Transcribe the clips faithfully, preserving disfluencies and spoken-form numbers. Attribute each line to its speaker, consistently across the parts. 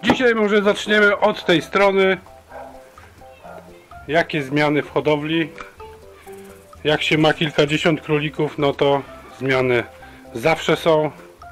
Speaker 1: Dzisiaj może zaczniemy od tej strony. Jakie zmiany w hodowli? Jak się ma kilkadziesiąt królików, no to zmiany zawsze są.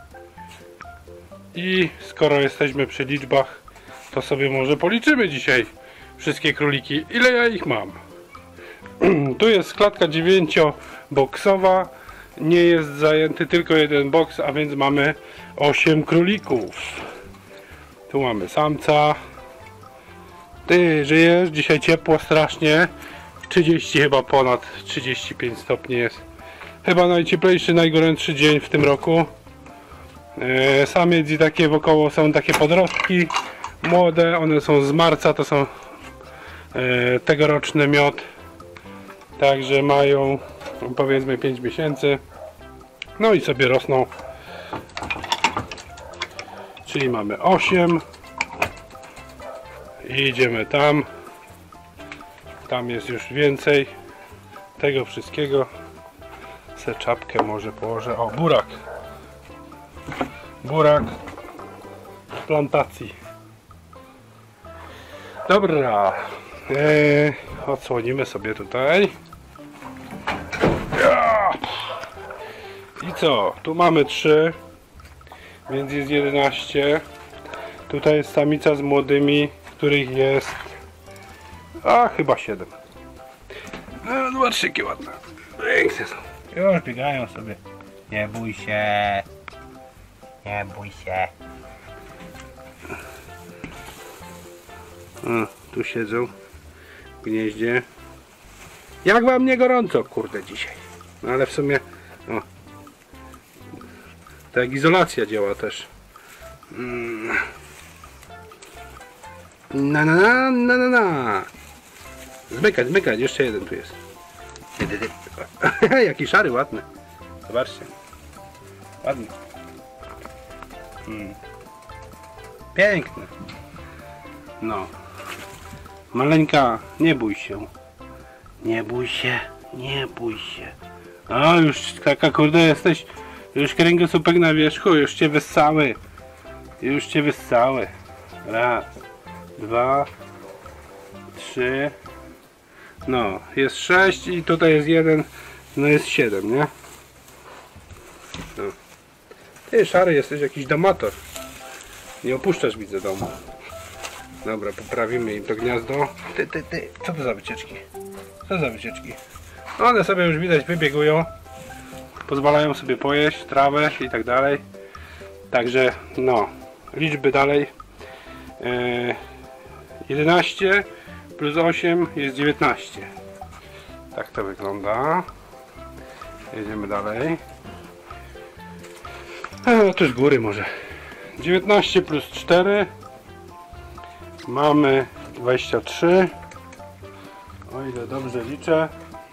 Speaker 1: I skoro jesteśmy przy liczbach, to sobie może policzymy dzisiaj wszystkie króliki, ile ja ich mam. Tu jest klatka dziewięcioboksowa, nie jest zajęty tylko jeden boks, a więc mamy osiem królików. Tu mamy samca. Ty żyjesz? Dzisiaj ciepło strasznie. trzydzieści chyba ponad trzydzieści pięć stopni jest. Chyba najcieplejszy, najgorętszy dzień w tym roku. E, samiec i takie wokoło są takie podrostki młode, one są z marca, to są e, tegoroczny miod. Także mają powiedzmy pięć miesięcy. No i sobie rosną. Czyli mamy osiem. I idziemy tam. Tam jest już więcej tego wszystkiego. Se czapkę może położę. O, burak. Burak z plantacji. Dobra. Eee, odsłonimy sobie tutaj. I co? Tu mamy trzy, więc jest jedenaście. Tutaj jest samica z młodymi, których jest a chyba siedem. No zobaczcie, jakie ładne. Piękne są.
Speaker 2: Już biegają sobie. Nie bój się. Nie bój się.
Speaker 1: O, tu siedzą w gnieździe. Jak wam nie gorąco, kurde, dzisiaj. No ale w sumie o, tak izolacja działa też. Mm. Na na na na na na. Zmykać, zmykać, jeszcze jeden tu jest. Jaki szary, ładny. Zobaczcie. Ładny. Hmm. Piękny. No. Maleńka, nie bój się. Nie bój się, nie bój się. O, już taka kurde jesteś. Już kręgosłupek na wierzchu, już cię wyssały. Już cię wyssały. Raz, dwa, trzy. No, jest sześć i tutaj jest jeden. No jest siedem, nie? No. Ty szary, jesteś jakiś domator. Nie opuszczasz, widzę, domu. Dobra, poprawimy im to gniazdo. Ty, ty, ty, co to za wycieczki? Co za wycieczki? One sobie już widać wybiegują. Pozwalają sobie pojeść trawę i tak dalej. Także no, liczby dalej. Yy, jedenaście plus osiem jest dziewiętnaście. Tak to wygląda. Jedziemy dalej. No tu z góry może. dziewiętnaście plus cztery. Mamy dwadzieścia trzy. O ile dobrze liczę.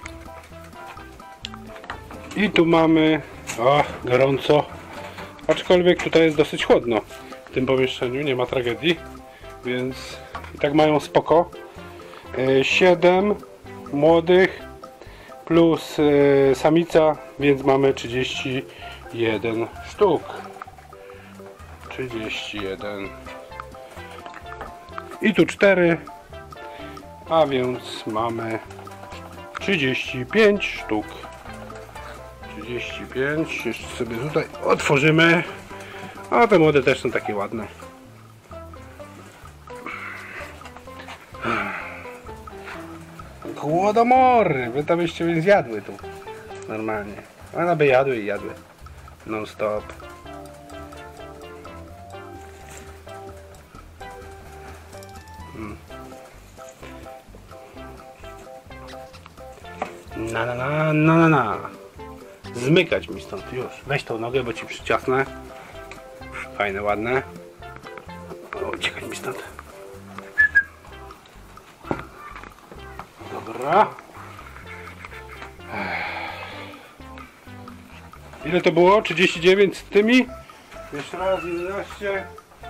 Speaker 1: I tu mamy, o, gorąco, aczkolwiek tutaj jest dosyć chłodno w tym pomieszczeniu, nie ma tragedii, więc i tak mają spoko. siedem młodych plus samica, więc mamy trzydzieści jeden sztuk. trzydzieści jeden. I tu cztery, a więc mamy trzydzieści pięć sztuk. trzydzieści pięć, jeszcze sobie tutaj otworzymy. A te młode też są takie ładne. Głodomory, wy to byście mnie zjadły tu. Normalnie. One by jadły i jadły. Non stop. Hmm. Na na na na na na. Zmykać mi stąd już. Weź tą nogę, bo ci przyciasnę. Fajne, ładne. O, uciekać mi stąd. Dobra. Ile to było? trzydzieści dziewięć z tymi? Jeszcze raz jedenaście,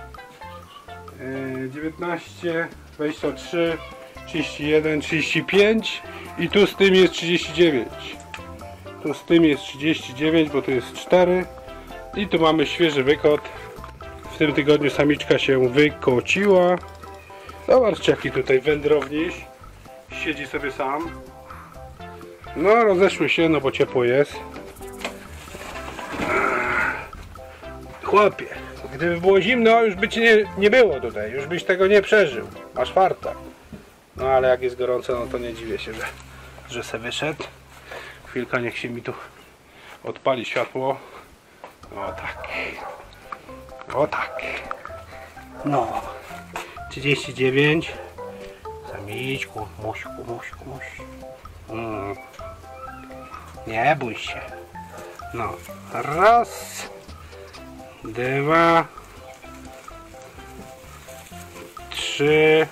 Speaker 1: dziewiętnaście, dwadzieścia trzy, trzydzieści jeden, trzydzieści pięć i tu z tym jest trzydzieści dziewięć. Tu z tym jest trzydzieści dziewięć, bo tu jest cztery i tu mamy świeży wykot. W tym tygodniu samiczka się wykociła. Zobaczcie, jaki tutaj wędrowniś. Siedzi sobie sam. No, rozeszły się, no bo ciepło jest. Chłopie, gdyby było zimno, już by ci nie, nie było tutaj. Już byś tego nie przeżył. Masz farta. No ale jak jest gorąco, no to nie dziwię się, że, że se wyszedł. Chwilka, niech się mi tu odpali światło. O tak. O tak. No. trzydzieści dziewięć. Samiczku, muśku, muśku, muśku. Mm. Nie bój się. No. Raz. Dwa. Trzy.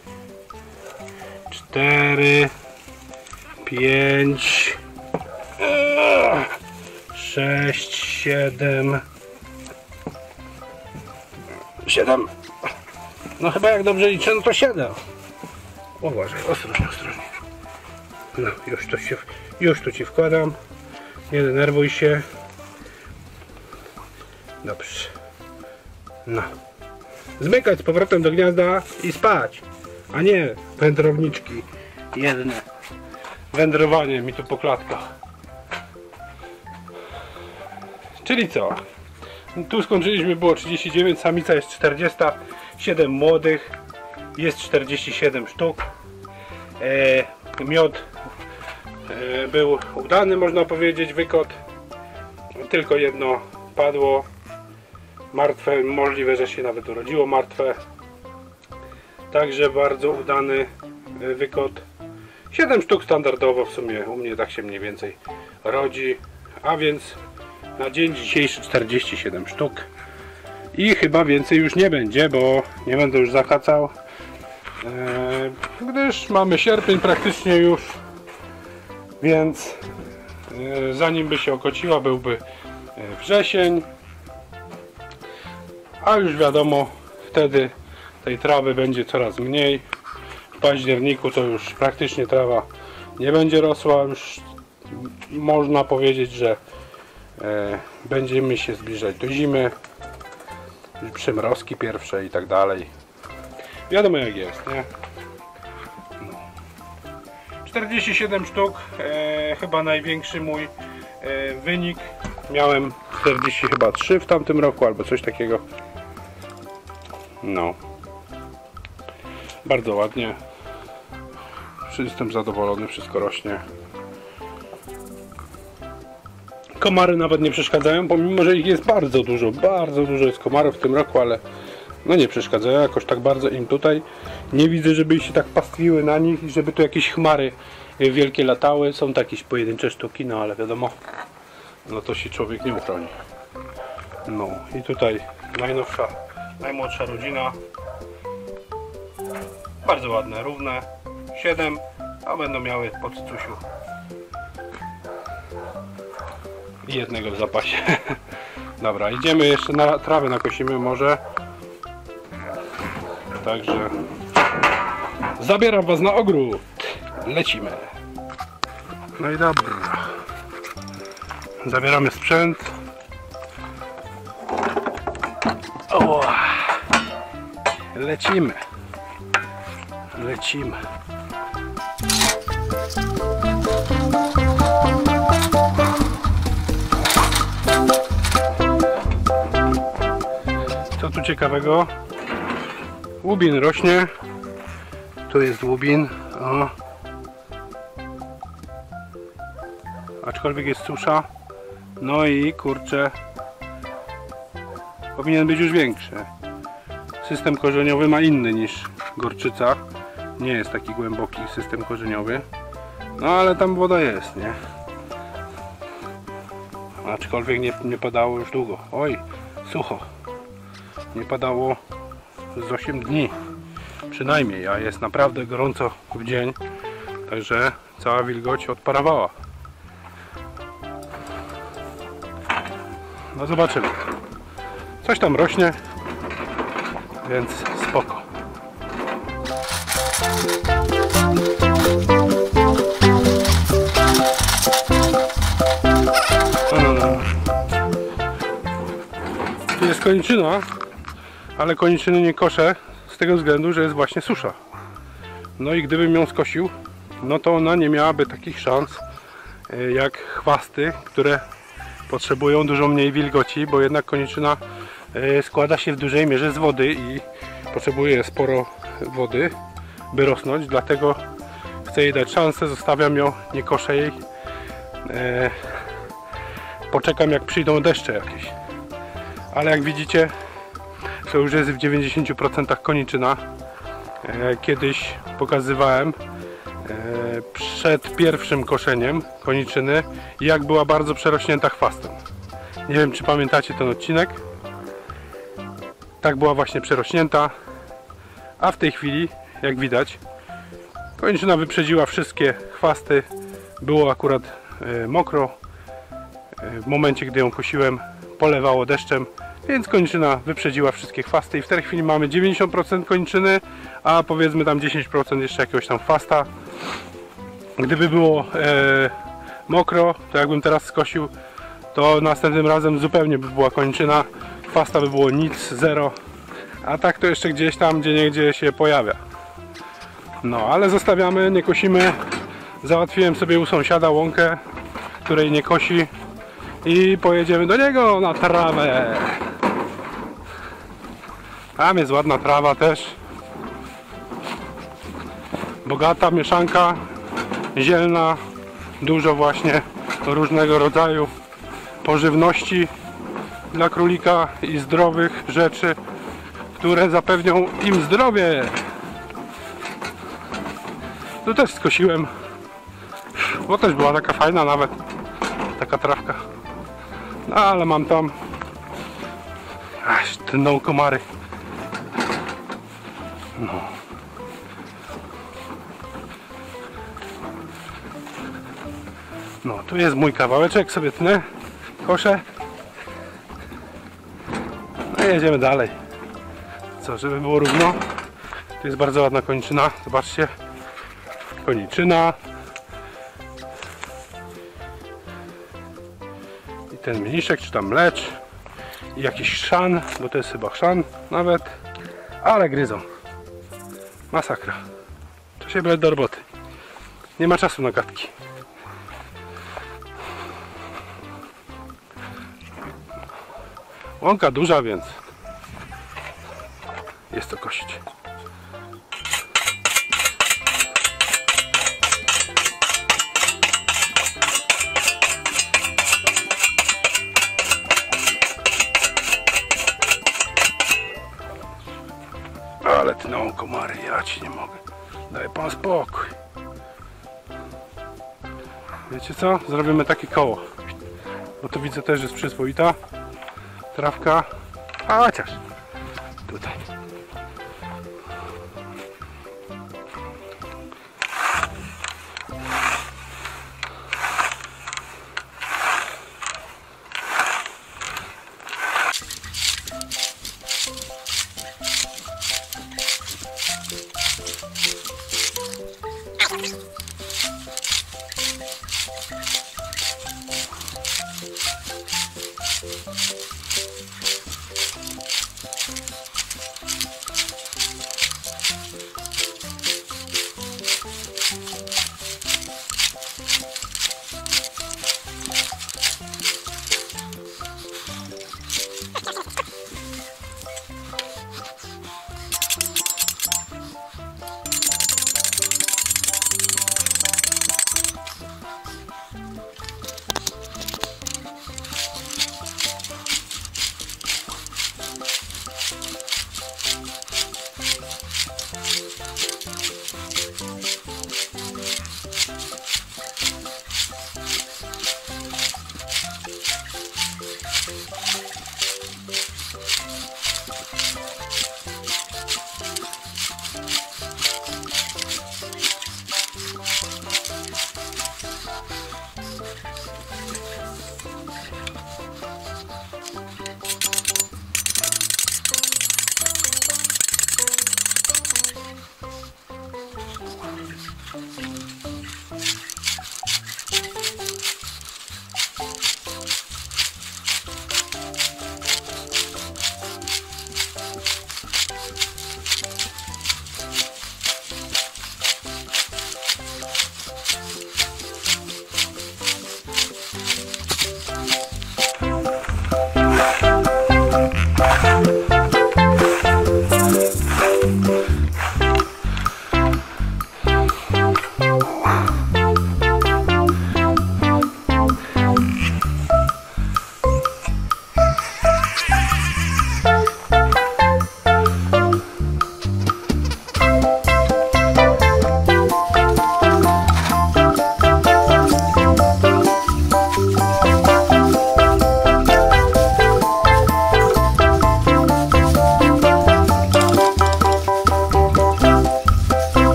Speaker 1: Cztery. Pięć. Sześć. Siedem. Siedem. No chyba jak dobrze liczę, no to siedem. Uważaj, ostrożnie, ostrożnie. No, już to się, już tu ci wkładam. Nie denerwuj się. Dobrze. No. Zmykać z powrotem do gniazda i spać. A nie wędrowniczki. Jedne. Wędrowanie mi tu po klatkach. Czyli co? Tu skończyliśmy, było trzydzieści dziewięć, samica jest czterdzieści siedem młodych, jest czterdzieści siedem sztuk. E, miod e, był udany, można powiedzieć, wykot. Tylko jedno padło martwe, możliwe, że się nawet urodziło martwe. Także bardzo udany wykot. siedem sztuk standardowo w sumie, u mnie tak się mniej więcej rodzi, a więc na dzień dzisiejszy czterdzieści siedem sztuk i chyba więcej już nie będzie, bo nie będę już zakacał, e, gdyż mamy sierpień praktycznie już, więc e, zanim by się okociła, byłby wrzesień, a już wiadomo, wtedy tej trawy będzie coraz mniej. W październiku to już praktycznie trawa nie będzie rosła, już można powiedzieć, że E, będziemy się zbliżać do zimy, przymrozki pierwsze i tak dalej. Wiadomo jak jest, nie? No. czterdzieści siedem sztuk, e, chyba największy mój e, wynik. Miałem czterdzieści chyba trzy w tamtym roku albo coś takiego. No. Bardzo ładnie. Jestem zadowolony, wszystko rośnie. Komary nawet nie przeszkadzają, pomimo że ich jest bardzo dużo, bardzo dużo jest komarów w tym roku, ale no nie przeszkadzają jakoś tak bardzo im tutaj. Nie widzę, żeby się tak pastwiły na nich i żeby tu jakieś chmary wielkie latały. Są to jakieś pojedyncze sztuki, no ale wiadomo, no to się człowiek nie uchroni. No i tutaj najnowsza, najmłodsza rodzina. Bardzo ładne, równe. siedem, a będą miały po cycusiu i jednego w zapasie. Dobra, idziemy jeszcze na trawę, nakosimy może. Także zabieram was na ogród. Lecimy. No i dobra. Zabieramy sprzęt. O! Lecimy. Lecimy. Co tu ciekawego? Łubin rośnie. Tu jest łubin. O. Aczkolwiek jest susza. No i kurczę, powinien być już większy. System korzeniowy ma inny niż gorczyca. Nie jest taki głęboki system korzeniowy. No ale tam woda jest, nie? Aczkolwiek nie, nie padało już długo. Oj, sucho. Nie padało z osiem dni. Przynajmniej, a jest naprawdę gorąco w dzień. Także cała wilgoć odparowała. No zobaczymy. Coś tam rośnie, więc spoko. Tu jest kończyna, ale koniczyny nie koszę z tego względu, że jest właśnie susza. No i gdybym ją skosił, no to ona nie miałaby takich szans jak chwasty, które potrzebują dużo mniej wilgoci, bo jednak koniczyna składa się w dużej mierze z wody i potrzebuje sporo wody, by rosnąć, dlatego chcę jej dać szansę, zostawiam ją, nie koszę jej. Poczekam, jak przyjdą deszcze jakieś. Ale jak widzicie, to już jest w dziewięćdziesięciu procentach koniczyna. Kiedyś pokazywałem przed pierwszym koszeniem koniczyny, jak była bardzo przerośnięta chwastem. Nie wiem, czy pamiętacie ten odcinek. Tak była właśnie przerośnięta, a w tej chwili, jak widać, koniczyna wyprzedziła wszystkie chwasty. Było akurat mokro. W momencie, gdy ją kosiłem, polewało deszczem, więc koniczyna wyprzedziła wszystkie chwasty i w tej chwili mamy dziewięćdziesiąt procent koniczyny, a powiedzmy tam dziesięć procent jeszcze jakiegoś tam chwasta. Gdyby było e, mokro, to jakbym teraz skosił, to następnym razem zupełnie by była koniczyna, chwasta by było nic, zero, a tak to jeszcze gdzieś tam, gdzie niegdzie się pojawia. No, ale zostawiamy, nie kosimy. Załatwiłem sobie u sąsiada łąkę, której nie kosi, i pojedziemy do niego na trawę. Tam jest ładna trawa też, bogata mieszanka zielna, dużo właśnie różnego rodzaju pożywności dla królika i zdrowych rzeczy, które zapewnią im zdrowie. Tu też skosiłem, bo też była taka fajna nawet taka trawka. No ale mam tam aż tną komary. No. No, tu jest mój kawałeczek, sobie tnę, koszę. No i jedziemy dalej. Co, żeby było równo. Tu jest bardzo ładna koniczyna, zobaczcie. Koniczyna. I ten mniszek, czy tam mlecz. I jakiś chrzan, bo to jest chyba chrzan nawet. Ale gryzą. Masakra. Trzeba się brać do roboty. Nie ma czasu na gadki. Łąka duża, więc jest to kosić. Ale ty no komary, ja ci nie mogę. Daj pan spokój. Wiecie co? Zrobimy takie koło. Bo to widzę też jest przyzwoita trawka. A chociaż tutaj.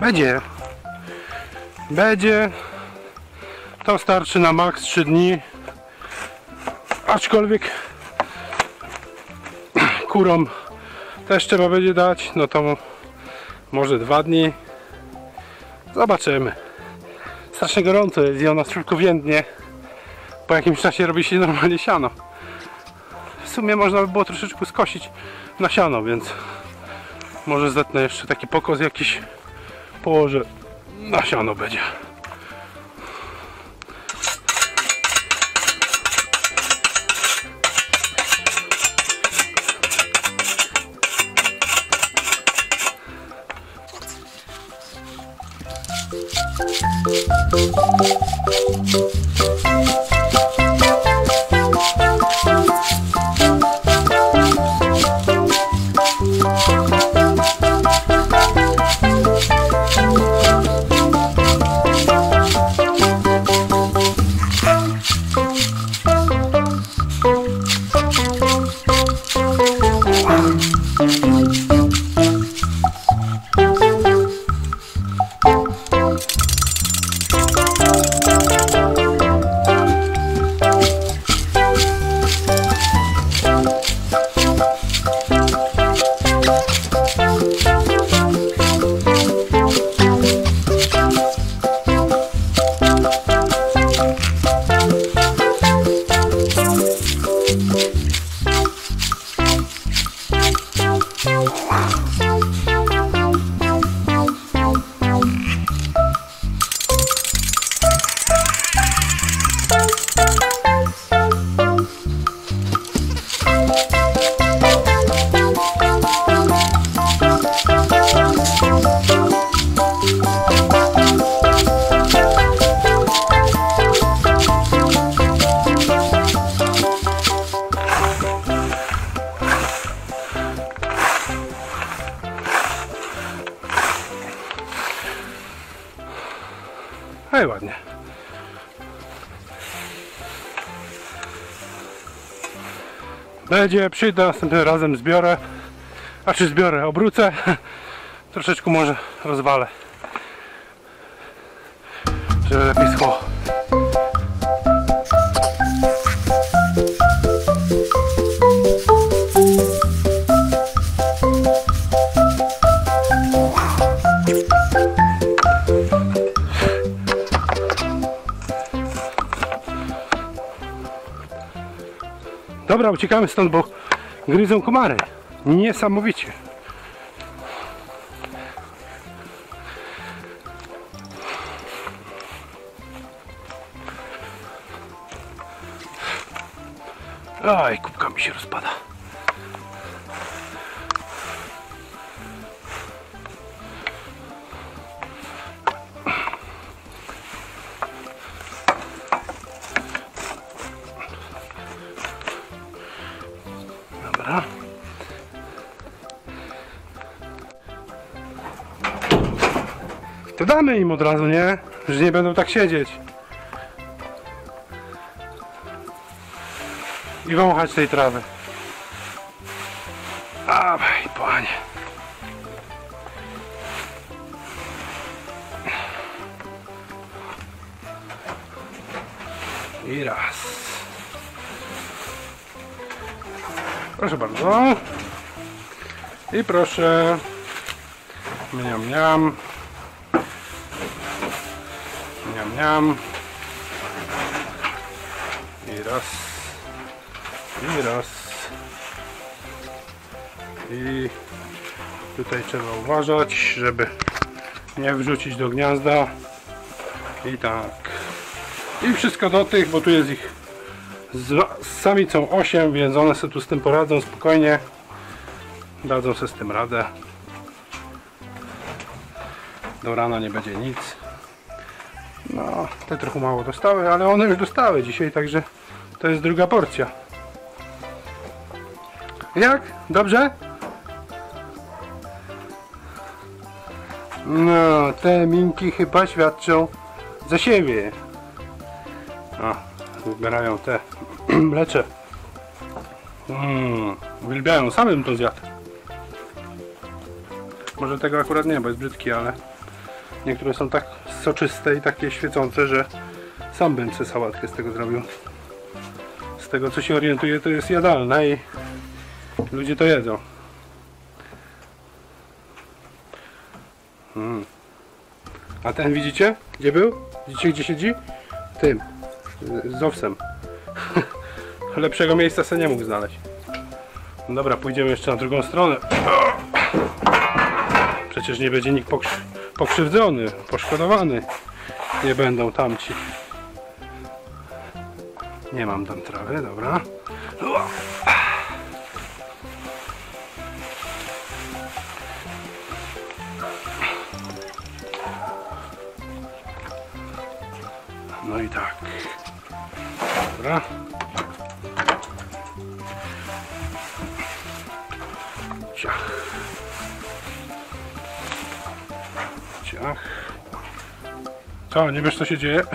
Speaker 1: Będzie. Będzie. To starczy na maks trzy dni. Aczkolwiek kurom też trzeba będzie dać, no to może dwa dni. Zobaczymy. Strasznie gorąco jest i ona szybko więdnie. Po jakimś czasie robi się normalnie siano. W sumie można by było troszeczkę skosić na siano, więc może zetnę jeszcze taki pokos jakiś, położę na siano będzie. No i ładnie. Będzie, przyjdę następnym razem, zbiorę. A czy zbiorę, obrócę. Troszeczkę może rozwalę, żeby lepiej schło. Dobra, uciekamy stąd, bo gryzą komary. Niesamowicie. Oj, kubka mi się rozpada. Dobra. To damy im od razu, nie? Że nie będą tak siedzieć i wąchać tej trawy. Dawaj, panie. I raz. Proszę bardzo. I proszę. Miam, miam. Miam, miam. I raz. I raz. I tutaj trzeba uważać, żeby nie wrzucić do gniazda. I tak. I wszystko do tych, bo tu jest ich z samicą osiem, więc one sobie tu z tym poradzą spokojnie. Dadzą sobie z tym radę. Do rana nie będzie nic. No, te trochę mało dostały, ale one już dostały dzisiaj, także to jest druga porcja. Jak? Dobrze? No, te minki chyba świadczą za siebie. O, wybierają te mlecze. Mm, uwielbiają, samym to zjadł. Może tego akurat nie, bo jest brzydki, ale Niektóre są tak soczyste i takie świecące, że sam bym sobie sałatkę z tego zrobił. Z tego co się orientuję, to jest jadalne i ludzie to jedzą. Mm. A ten widzicie? Gdzie był? Widzicie gdzie siedzi? Tym. Z owsem. Lepszego miejsca sobie nie mógł znaleźć. No dobra, pójdziemy jeszcze na drugą stronę. Przecież nie będzie nikt pokrzy pokrzywdzony, poszkodowany. Nie będą tamci. Nie mam tam trawy, dobra. No i tak. Dobra. Ciach. Ciach. Co, nie wiesz co się dzieje?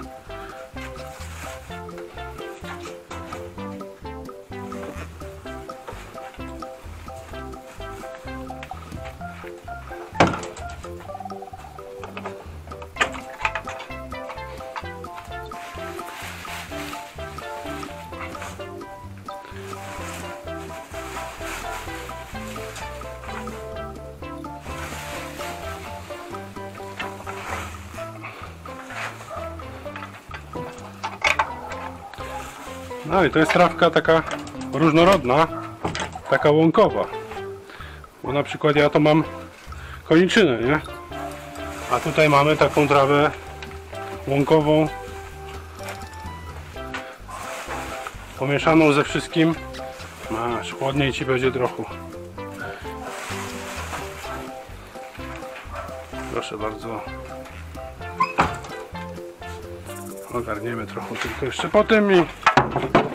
Speaker 1: No i to jest trawka taka różnorodna, taka łąkowa. Bo na przykład ja to mam koniczynę, nie? A tutaj mamy taką trawę łąkową, pomieszaną ze wszystkim. Masz, chłodniej ci będzie trochę. Proszę bardzo. Ogarniemy trochę tylko jeszcze po tym i